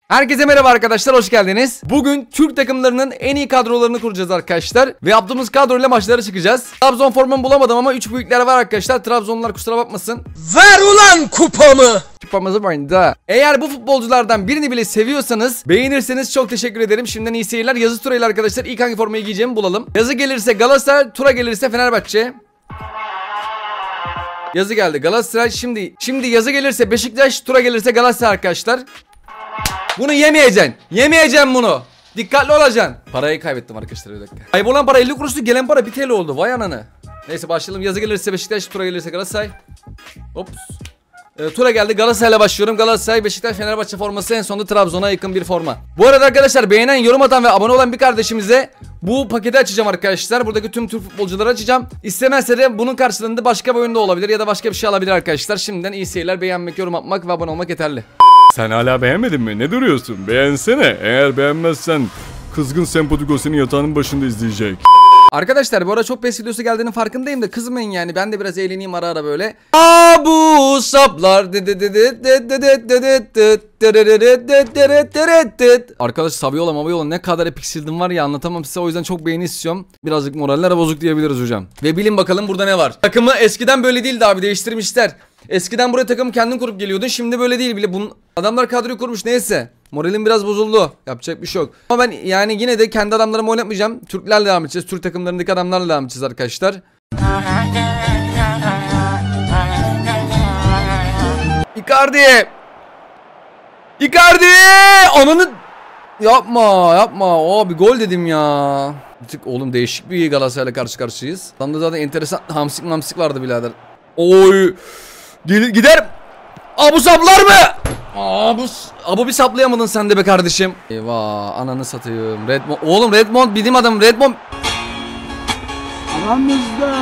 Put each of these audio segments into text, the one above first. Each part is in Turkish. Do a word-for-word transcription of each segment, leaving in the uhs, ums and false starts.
Herkese merhaba arkadaşlar, hoş geldiniz. Bugün Türk takımlarının en iyi kadrolarını kuracağız arkadaşlar. Ve yaptığımız kadroyla maçlara çıkacağız. Trabzon formamı bulamadım ama üç büyükler var arkadaşlar. Trabzonlular kusura bakmasın. Ver ulan kupamı. Kupamızı var da. Eğer bu futbolculardan birini bile seviyorsanız, beğenirseniz çok teşekkür ederim. Şimdiden iyi seyirler. Yazı turayla arkadaşlar ilk hangi formayı giyeceğimi bulalım. Yazı gelirse Galatasaray, tura gelirse Fenerbahçe. Yazı geldi Galatasaray. Şimdi şimdi yazı gelirse Beşiktaş, tura gelirse Galatasaray arkadaşlar. Bunu yemeyeceksin. Yemeyeceksin bunu. Dikkatli olacaksın. Parayı kaybettim arkadaşlar, bir dakika. Kaybolan para elli kuruştu, gelen para bir TL oldu. Vay ananı. Neyse başlayalım. Yazı gelirse Beşiktaş, tura gelirse Galatasaray. Ops. E, tura geldi. Galatasaray'la başlıyorum. Galatasaray, Beşiktaş, Fenerbahçe forması, en sonunda Trabzon'a yakın bir forma. Bu arada arkadaşlar, beğenen, yorum atan ve abone olan bir kardeşimize bu paketi açacağım arkadaşlar. Buradaki tüm Türk futbolcuları açacağım. İstemezse de bunun karşılığında başka bir oyunda olabilir ya da başka bir şey alabilir arkadaşlar. Şimdiden iyi seyirler. Beğenmek, yorum atmak ve abone olmak yeterli. Sen hala beğenmedin mi? Ne duruyorsun? Beğensene. Eğer beğenmezsen kızgın Sempatiko seni yatağının başında izleyecek. Arkadaşlar bu arada çok pes videosu geldiğinin farkındayım da kızmayın yani, ben de biraz eğleneyim ara ara böyle. Abu saplar. Arkadaş Saviola Maviola ne kadar epik sildim var ya, anlatamam size, o yüzden çok beğeni istiyorum. Birazcık moraller bozuk diyebiliriz hocam. Ve bilin bakalım burada ne var. Takımı eskiden böyle değildi abi, değiştirmişler. Eskiden buraya takımı kendin kurup geliyordun, şimdi böyle değil bile. Bunun, adamlar kadroyu kurmuş, neyse. Moralim biraz bozuldu. Yapacak bir şey yok. Ama ben yani yine de kendi adamlarımı oynatmayacağım. Türklerle devam edeceğiz. Türk takımlarındaki adamlarla devam edeceğiz arkadaşlar. Icardi! Icardi! Ananı... Yapma yapma. Oo, bir gol dedim ya. Bir tık oğlum değişik bir Galatasaray'la karşı karşıyayız. Adamda zaten enteresan hamsik mamsik vardı birader. Oy! Gider! Abu saplar mı? Abu, Abu bir saplayamadın sen de be kardeşim. Eyvah, ananı satayım. Redmond, oğlum Redmond bilim adam, Redmond. Aramızda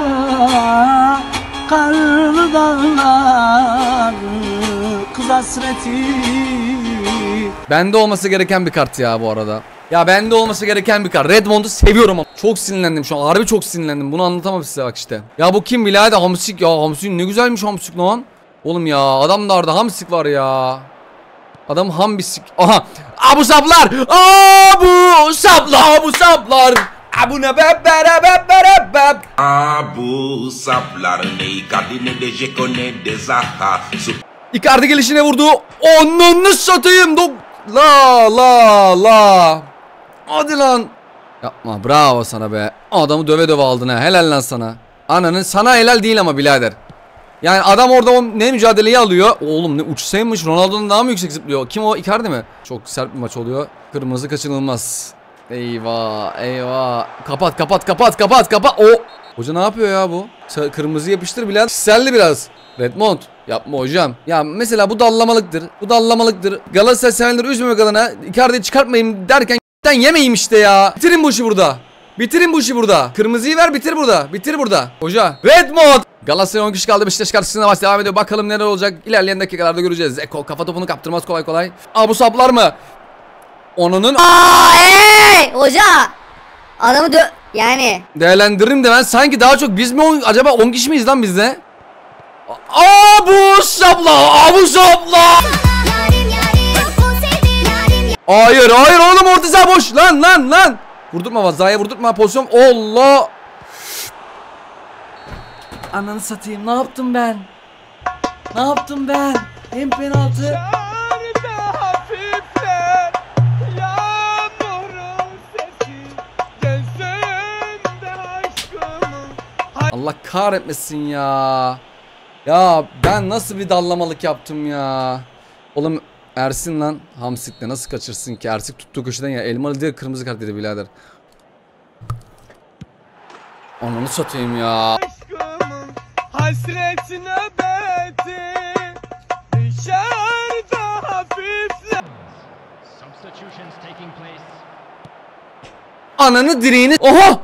karlı dağlar, kız hasreti. Bende olması gereken bir kart ya bu arada. Ya bende olması gereken bir kart. Redmond'u seviyorum ama çok sinirlendim şu an. Harbi çok sinirlendim. Bunu anlatamam size bak işte. Ya bu kim birader? Hamsik ya. Hamsik ne güzelmiş hamsik lan. Oğlum ya adamlarda hamsik var ya. Adam hambisik. Aha. Abu saplar. Abu saplar. Abu saplar. Abu ne beb beb beb beb beb. Abu saplar ne Icardi ne de Dzeko ne de Zaha. Icardi gelişine vurdu. Onunu satayım. La la la. Hadi lan. Yapma, bravo sana be. Adamı döve döve aldın ha. Helal lan sana. Ananın sana helal değil ama birader. Yani adam orada o ne mücadeleyi alıyor. Oğlum ne uçsaymış, Ronaldo'nun daha mı yüksek zıplıyor? Kim o? Icardi mi? Çok sert bir maç oluyor. Kırmızı kaçınılmaz. Eyvah eyvah. Kapat kapat kapat kapat kapat. O. Hoca ne yapıyor ya bu? Kırmızı yapıştır birader. Kişiselli biraz. Redmond yapma hocam. Ya mesela bu dallamalıktır. Bu dallamalıktır. Galatasaray sevenleri üzmemek adına Icardi'yi çıkartmayayım derken yemeyeyim işte ya. Bitirin bu işi burada. Bitirin bu işi burada. Kırmızıyı ver, bitir burada. Bitir burada. Hoca. Redmond. Galatasaray on kişi kaldı. Beşiktaş karşısında maç devam ediyor. Bakalım neler olacak. İlerleyen dakikalarda göreceğiz. Zeko kafa topunu kaptırmaz kolay kolay. Aa, bu saplar mı? Onunun... Aa, hey, hoca. Adamı dö... Yani... Değerlendiririm de ben sanki daha çok biz mi on... acaba on kişi miyiz lan bizde? Aa, bu sapla. Aa, bu sapla. Hayır hayır oğlum, orta saha boş. Lan lan lan. Vurdurma Vaza'ya, vurdurma pozisyon. Allah. Ananı satayım, ne yaptım ben? Ne yaptım ben? Hem penaltı. Allah kahretmesin ya. Ya ben nasıl bir dallamalık yaptım ya. Oğlum Ersin lan, hamsikle nasıl kaçırsın ki? Ersin tuttuğu köşeden ya, elmalı değil kırmızı kart dedi birader. Ananı satayım ya. Hasretine beti dışarıda hafifle. Ananı direğini. Oha!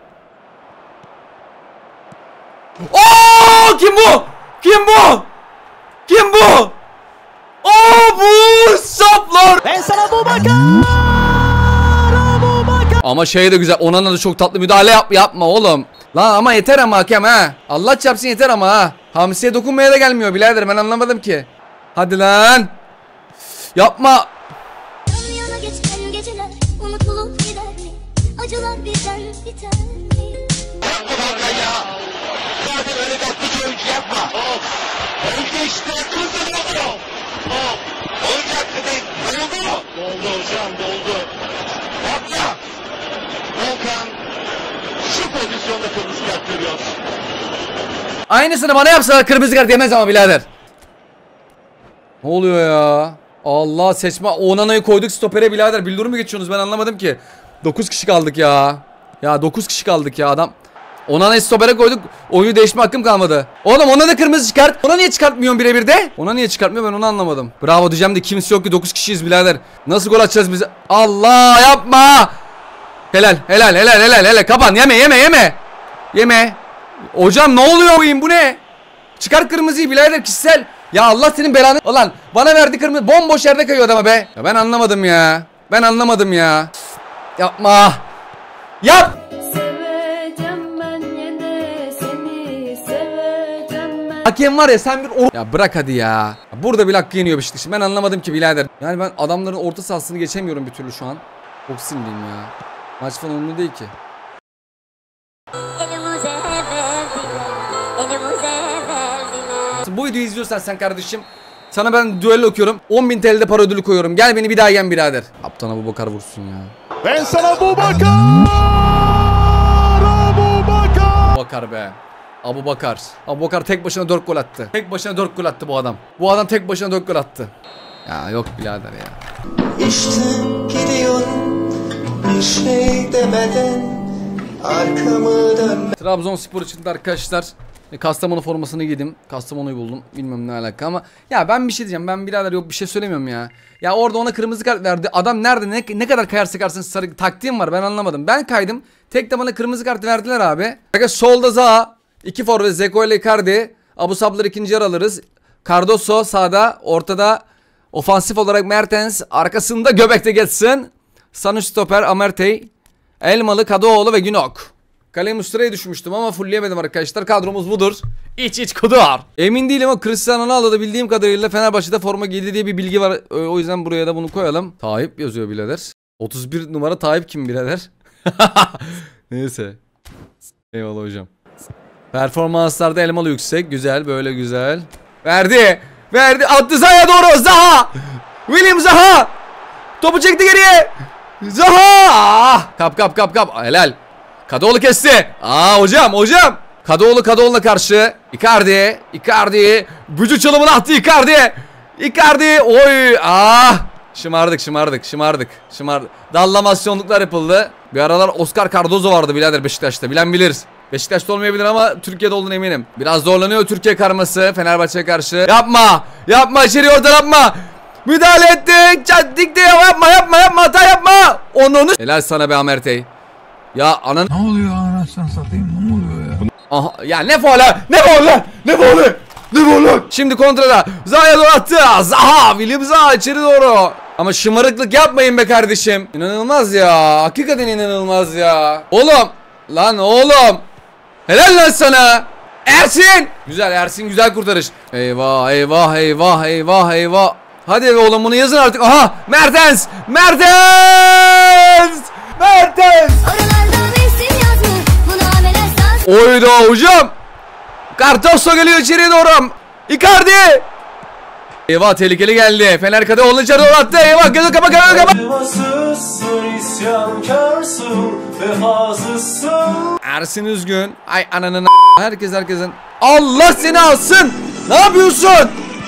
Oo, kim bu? Kim bu? Kim bu? Oo, bu saplar. Ben sana bu bakar. Ama şey de güzel. Onana da çok tatlı müdahale yap yapma oğlum. Lan ama yeter ama hakem ha. Allah çarpsın yeter ama ha. Hamsiye dokunmaya da gelmiyor birader, ben anlamadım ki. Hadi lan. Yapma. ya. Zaten öyle tatlı oyuncu yapma. Hop. Oldu işte. Kızım oldu. Hop. Olacak dedin. Oldu. Doldu hocam doldu. Yapma. Volkan şu pozisyonda kırmızı kart görüyor. Aynısını bana yapsalar kırmızı kart yemez ama birader. Ne oluyor ya? Allah seçme. Onana'yı koyduk stopere birader. Bildirim mi geçiyorsunuz ben anlamadım ki. dokuz kişi kaldık ya. Ya dokuz kişi kaldık ya adam. Onana'yı stopere koyduk. Oyunu değişme hakkım kalmadı. Oğlum ona da kırmızı çıkart. Ona niye çıkartmıyorsun birebir de? Ona niye çıkartmıyor ben onu anlamadım. Bravo diyeceğim de kimse yok ki dokuz kişiyiz birader. Nasıl gol atacağız biz? Allah yapma. Helal helal helal helal helal. Kapan yeme yeme yeme. Yeme. Hocam ne oluyor oyun bu ne? Çıkar kırmızıyı birader kişisel. Ya Allah senin belanı. Ulan bana verdi kırmızı. Bomboş yerde kayıyor adama be. Ya ben anlamadım ya. Ben anlamadım ya. Yapma. Yap. Seveceğim ben yine seni seveceğim ben. Hakem var ya sen bir or ya bırak hadi ya. Burada bile hakkı yeniyor Beşiktaş. Ben anlamadım ki birader. Yani ben adamların orta sahasını geçemiyorum bir türlü şu an. Çok sinirliyim ya. Maç falan umurumda değil ki. Bu videoyu izliyorsan sen kardeşim, sana ben düello okuyorum. on bin T L'de para ödülü koyuyorum. Gel beni bir daha yen birader. Kaptan Abubakar vursun ya. Ben sana Abubakar! Abubakar! Abubakar be. Abubakar. Abubakar tek başına dört gol attı. Tek başına dört gol attı bu adam. Bu adam tek başına dört gol attı. Ya yok birader ya. İşte gidiyorum bir şey demeden arkamı dön. Trabzonspor için de arkadaşlar Kastamonu formasını giydim. Kastamonu'yu buldum. Bilmem ne alaka ama ya ben bir şey diyeceğim. Ben birader yok bir şey söylemiyorum ya. Ya orada ona kırmızı kart verdi. Adam nerede ne, ne kadar kayarsa karsın sarı taktiğim var. Ben anlamadım. Ben kaydım. Tek de bana kırmızı kart verdiler abi. Arkadaşlar solda Zaha, iki forvet Zeko ile Icardi. Abu Sablar ikinci yer alırız. Cardoso sağda, ortada ofansif olarak Mertens, arkasında göbekte geçsin. Sanu stoper Amertey, Elmalı, Kadıoğlu ve Günok. Kaleye Muslera'yı düşmüştüm ama fullleyemedim arkadaşlar. Kadromuz budur. İç iç kudur. Emin değilim ama Cristiano Ronaldo'da bildiğim kadarıyla Fenerbahçe'de forma giydi diye bir bilgi var. O yüzden buraya da bunu koyalım. Tayyip yazıyor birader. otuz bir numara Tayyip kim birader? Neyse. Eyvallah hocam. Performanslarda Elmalı yüksek. Güzel böyle güzel. Verdi. Verdi. Attı Zaha'ya doğru. Zaha. William Zaha. Topu çekti geriye. Zaha. Kap kap kap kap. Helal. Kadıoğlu kesti. Aa hocam hocam. Kadıoğlu Kadıoğlu'na karşı. Icardi. Icardi. Bücü çalımını attı Icardi. Icardi. Oy. Ah. Şımardık şımardık şımardık. Şımardık. Dallamasyonluklar yapıldı. Bir aralar Oscar Cardozo vardı birader Beşiktaş'ta. Bilen bilir. Beşiktaş'ta olmayabilir ama Türkiye'de olduğuna eminim. Biraz zorlanıyor Türkiye karması Fenerbahçe'ye karşı. Yapma. Yapma içeri orada yapma. Müdahale ettik. Çattık diye yapma yapma yapma hata yapma. Onu. Helal sana be Amertey. Ya anan. Ne oluyor anasını satayım ne oluyor ya? Aha ya ne faul ha? Ne faul lan? Ne faul? Ne faul lan? Şimdi kontrada Zaha'ya doğru attı. Zaha, William Zaha içeri doğru. Ama şımarıklık yapmayın be kardeşim. İnanılmaz ya. Hakikaten inanılmaz ya. Oğlum. Lan oğlum. Helal lan sana. Ersin. Güzel Ersin güzel kurtarış. Eyvah eyvah eyvah eyvah eyvah. Hadi be oğlum bunu yazın artık. Aha Mertens. Mertens. Mertens. Oyda hocam. Cardoso geliyor içeriye doğru. Icardi. Eyvah tehlikeli geldi. Fener Kadıoğlu'nu içeri doğru attı. Eyvah gözü kapa kapa kapa. Ersin üzgün. Ay ananın herkes herkesin. Allah seni alsın. Ne yapıyorsun?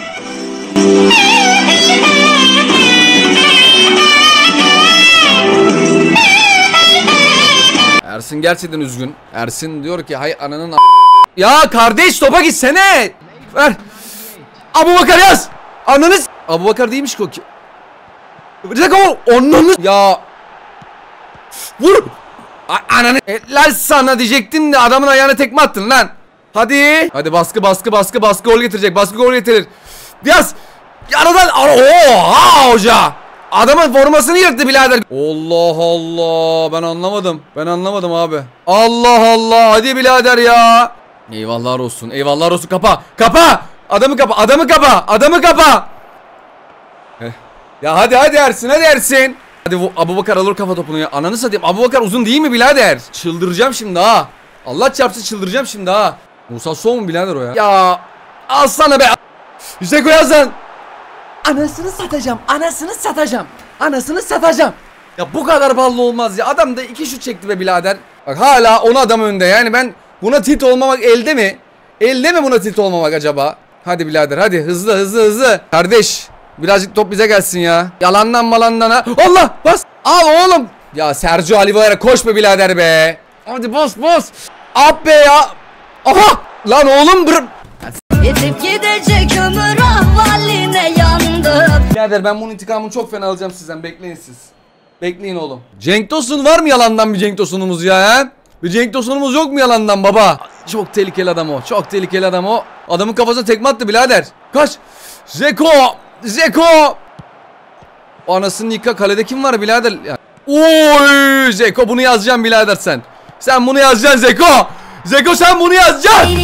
Ersin gerçekten üzgün. Ersin diyor ki hay ananın a ya kardeş topa gitsene. Ver. Abubakar yaz. Ananı Abubakar değilmiş ki o ki. Zeko onunu ya. Vur. A ananı lan sana diyecektim de adamın ayağına tekme attın lan. Hadi. Hadi baskı baskı baskı baskı gol getirecek. Baskı gol getirir. Yaz. Aradan oha hoca. Adamın formasını yırttı birader. Allah Allah ben anlamadım. Ben anlamadım abi. Allah Allah hadi birader ya. Eyvallahlar olsun. Eyvallahlar olsun kapa. Kapa. Adamı kapa. Adamı kapa. Adamı kapa. Heh. Ya hadi hadi Ersin hadi Ersin. Hadi bu Abubakar alır kafa topunu ya. Ananı satayım. Abubakar uzun değil mi birader? Çıldıracağım şimdi ha. Allah çarpsın çıldıracağım şimdi ha. Musa Sow mu birader o ya? Ya alsana be. Zeko yazın. Anasını satacağım. Anasını satacağım. Anasını satacağım. Ya bu kadar ballı olmaz ya. Adam da iki şut çekti be birader. Bak hala on adam önde. Yani ben buna tit olmamak elde mi? Elde mi buna tit olmamak acaba? Hadi birader hadi hızlı hızlı hızlı. Kardeş birazcık top bize gelsin ya. Yalandan malandan ha. Allah bas. Al oğlum. Ya Sergio Oliveira koş be birader be. Hadi bas bas. Ab be ya. Aha. Lan oğlum bır. Yetip gidecek ömür ahvaline yandım. Birader ben bunun intikamını çok fena alacağım sizden. Bekleyin siz. Bekleyin oğlum. Cenk Tosun var mı yalandan bir Cenk Tosun'umuz ya he? Bir Cenk Tosun'umuz yok mu yalandan baba? Çok tehlikeli adam o. Çok tehlikeli adam o. Adamın kafasına tekme attı birader. Kaç. Zeko. Zeko. Anasını yıka. Kalede kim var birader? Ya. Oy Zeko bunu yazacaksın birader sen. Sen bunu yazacaksın Zeko. Zeko sen bunu yazacaksın.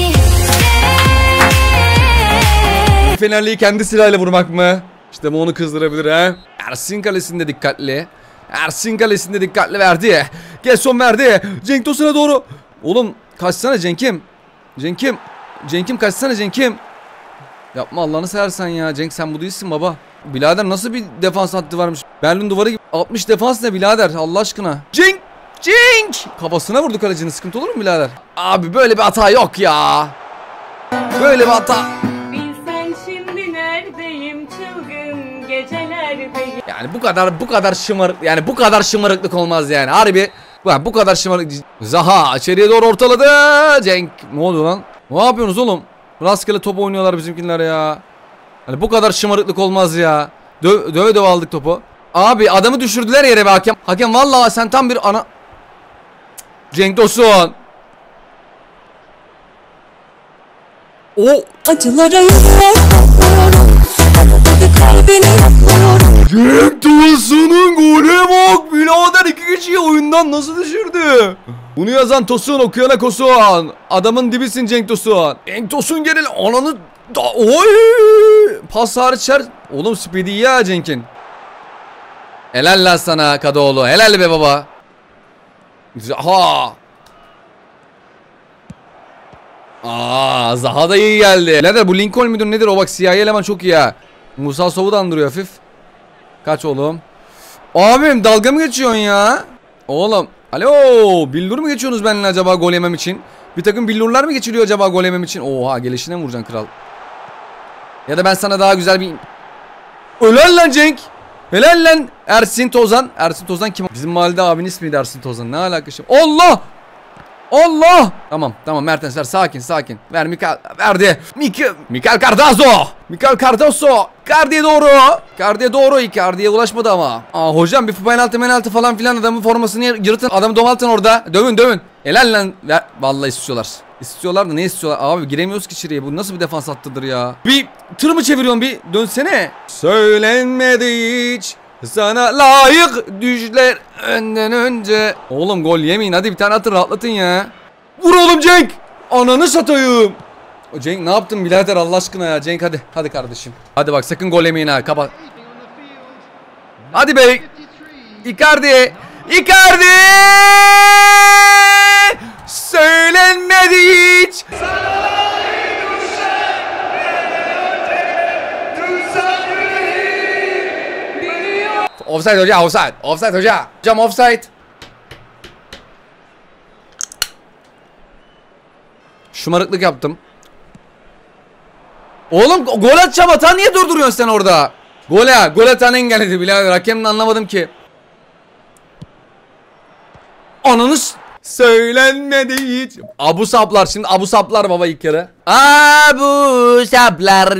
Fenerli'yi kendi silahıyla vurmak mı? İşte bu onu kızdırabilir ha. Ersin kalesinde dikkatli. Ersin kalesinde dikkatli verdi. Gelson verdi. Cenk Tosun'a doğru. Oğlum kaçsana Cenk'im. Cenk'im. Cenk'im kaçsana Cenk'im. Yapma Allah'ını seversen ya. Cenk sen bu değilsin baba. Birader nasıl bir defans hattı varmış. Berlin duvarı gibi. altmış defans ne birader Allah aşkına. Cenk. Cenk. Kafasına vurdu kalecinin, sıkıntı olur mu birader? Abi böyle bir hata yok ya. Böyle bir hata. Bilsen şimdi neredeyim çılgın gecelerdeyim. Yani bu kadar bu kadar şımarık yani bu kadar şımarıklık olmaz yani. Harbi bu, bu kadar şımarık. Zaha içeriye doğru ortaladı. Cenk ne oluyor lan? Ne yapıyorsunuz oğlum? Rastgele top oynuyorlar bizimkiler ya. Hani bu kadar şımarıklık olmaz ya. Dö döve döve aldık topu. Abi adamı düşürdüler yere be hakem. Hakem vallahi sen tam bir ana. Cenk Tosun. O Acılara yürüyor kalbini yapıyorum. Cenk Tosun'un golü bak birader, iki kişiyi oyundan nasıl düşürdü? Bunu yazan Tosun, okuyana Kosun. Adamın dibisin Cenk Tosun. Cenk Tosun gelin ananı da oy! Pas hariç her. Oğlum speedy ya Cenk'in. Helal lan sana Kadıoğlu. Helal be baba. Ha. Aa, Zaha da iyi geldi. Birader bu Lincoln müdür nedir o, bak siyahi eleman çok iyi ya. Musa Sow'u da andırıyor hafif. Kaç oğlum. Abim dalga mı geçiyorsun ya? Oğlum. Alo. Billur mu geçiyorsunuz benimle acaba gol yemem için? Bir takım billurlar mı geçiriyor acaba gol yemem için? Oha gelişine mi vuracaksın kral? Ya da ben sana daha güzel bir... Helal lan Cenk. Helal lan Ersin Tozan. Ersin Tozan kim? Bizim mahallede abinin ismiydi Ersin Tozan. Ne alakası? Allah. Allah! Tamam tamam Mertensler sakin sakin. Ver Mikael verdi. Mikael Mikael Cardozo. Mikael Cardozo. Icardi'ye doğru. Icardi'ye doğru. Icardi'ye ulaşmadı ama. Aa hocam bir penaltı penaltı falan filan, adamın formasını yırtın. Adamı domaltın orada. Dövün dövün. Helal lan. Ver. Vallahi istiyorlar. İstiyorlar da ne istiyorlar? Abi giremiyoruz ki içeriye. Bu nasıl bir defans hattıdır ya? Bir tır mı çeviriyorsun, bir dönsene. Söylenmedi hiç. Sana layık düşler önden önce. Oğlum gol yemeyin, hadi bir tane atın rahatlatın ya. Vur oğlum Cenk. Ananı satayım. O Cenk ne yaptın birader Allah aşkına ya Cenk, hadi. Hadi kardeşim. Hadi bak sakın gol yemeyin ha, kapat. Hadi be. Icardi. Icardi. Söylenmedi hiç. Offside hoca, offside. Offside hoca. Hocam offside. Şımarıklık yaptım. Oğlum gol atacağım, hata niye durduruyorsun sen orada? Gole, gol atan engelledi birader. Hakemden anlamadım ki. Ananız söylenmedi hiç. Abu saplar şimdi, Abu saplar baba ilk yarı. Abu saplar.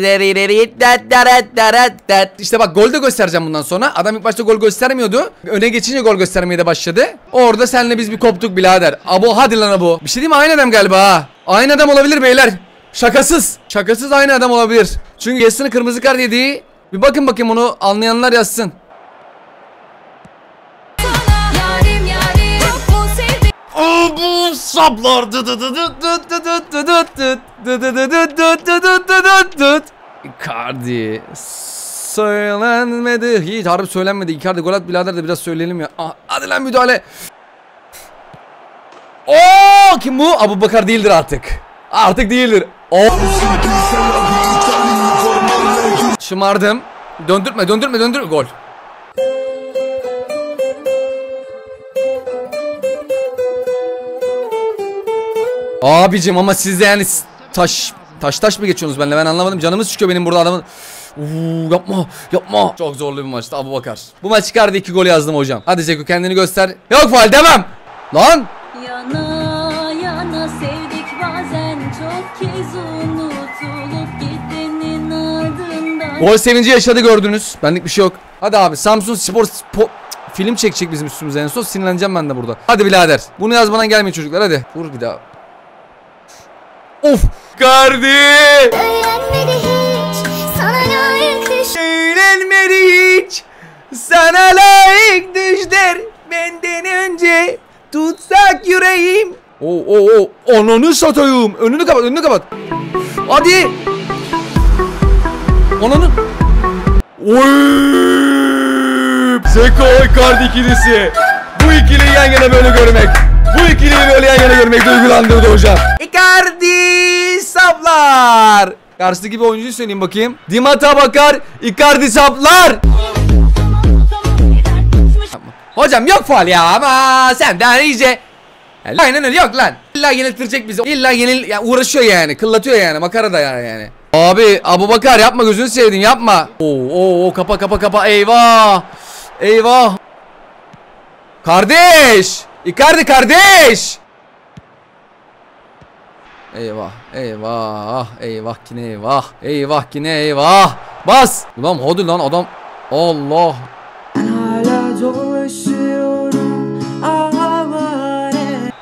İşte bak gol de göstereceğim bundan sonra. Adam ilk başta gol göstermiyordu. Öne geçince gol göstermeye de başladı. Orada seninle biz bir koptuk birader. Abu hadi lan Abu. Bir şey diyeyim mi, aynı adam galiba ha. Aynı adam olabilir beyler. Şakasız. Şakasız aynı adam olabilir. Çünkü Yassin'in kırmızı kart yediği. Bir bakın bakayım, onu anlayanlar yazsın. Abu saplar. Icardi söylenmedi hiç, harbi söylenmedi. Icardi gol at birader de biraz söyleyelim ya. Ah, hadi lan müdahale. Oo, kim bu? Abubakar değildir artık. Artık değildir. Oo. Şımardım. Döndürme, döndürme, döndürme. Gol. Abicim ama siz de yani taş taş taş mı geçiyorsunuz benimle, ben anlamadım. Canımız çıkıyor benim burada adamın. Uuu, yapma yapma. Çok zorlu bir maçtı Abubakar. Bu maç çıkardı, iki gol yazdım hocam. Hadi Zeko kendini göster. Yok faul, devam. Lan. Yana yana sevdik bazen çok kez unutulup gidenin ardından. Gol sevinci yaşadı, gördünüz. Benlik bir şey yok. Hadi abi, Samsun Spor Spo film çekecek bizim üstümüze en son, sinirleneceğim ben de burada. Hadi birader. Bunu yazmadan gelmeyin çocuklar, hadi. Vur bir daha. Of. Kardi. Öğrenmedi hiç sana layık düş. Öğrenmedi hiç sana layık düşler. Benden önce tutsak yüreğim. Oo oo oo. Ananı satayım. Önünü kapat, önünü kapat. Hadi. Ananı. Oy. Zeko Icardi ikilisi. Bu ikiliyi yan yana böyle görmek. Bu ikiliyi böyle yan yana görmek duygulandırdı hocam. Icardi saplar. Karşıdaki bir oyuncuyu söyleyeyim bakayım. Dimata bakar, Icardi saplar. Hocam yok faul ya, ama sen daha iyice. Aynen öyle, yok lan. İlla yeniltirecek bizi. İlla yenil yani, uğraşıyor yani. Kıllatıyor yani. Makara da yani yani. Abi Abubakar yapma, gözünü sevdin, yapma. Oo oo oo, kapa kapa kapa. Eyvah. Eyvah. Kardeş. Icardi kardeş. Eyvah. Eyvah. Eyvah yine eyvah. Eyvah yine eyvah. Bas. Ulan hadi lan adam. Allah. Hala dolaşıyorum avare.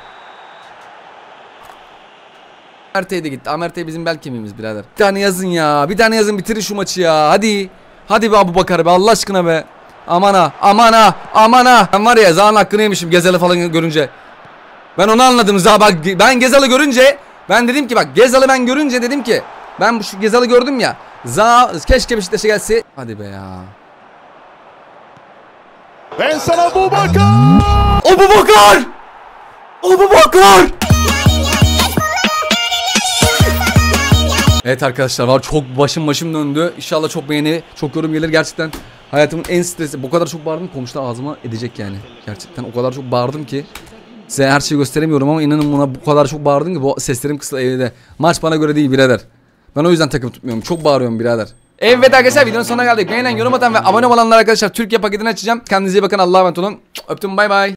Amerte'ye de gitti. Amerte bizim bel kemiğimiz birader. Bir tane yazın ya. Bir tane yazın, bitirin şu maçı ya. Hadi. Hadi be Abubakar be, Allah aşkına be. Aman ha. Aman ha. Aman ha. Ben var ya Zaha'nın hakkını yemişim Gezal'ı falan görünce. Ben onu anladım Zaha, bak ben Gezal'ı görünce. Ben dedim ki bak Gezal'ı ben görünce dedim ki. Ben bu şu Gezal'ı gördüm ya. Zaha keşke Beşiktaş'a gelse. Hadi be ya. Ben sana Abubakar. Abubakar. Abubakar. Evet arkadaşlar, var çok başım başım döndü. İnşallah çok beğeni, çok yorum gelir. Gerçekten hayatımın en stresli. Bu kadar çok bağırdım, komşular ağzıma edecek yani. Gerçekten o kadar çok bağırdım ki size her şeyi gösteremiyorum, ama inanın buna bu kadar çok bağırdım ki bu seslerim kısıldı evde. Maç bana göre değil birader. Ben o yüzden takım tutmuyorum. Çok bağırıyorum birader. Evet arkadaşlar, videonun sonuna geldik. Beğenen, yorum atan ve abone olanlar arkadaşlar Türkiye paketini açacağım. Kendinize iyi bakın. Allah'a emanet olun. Öptüm, bay bay.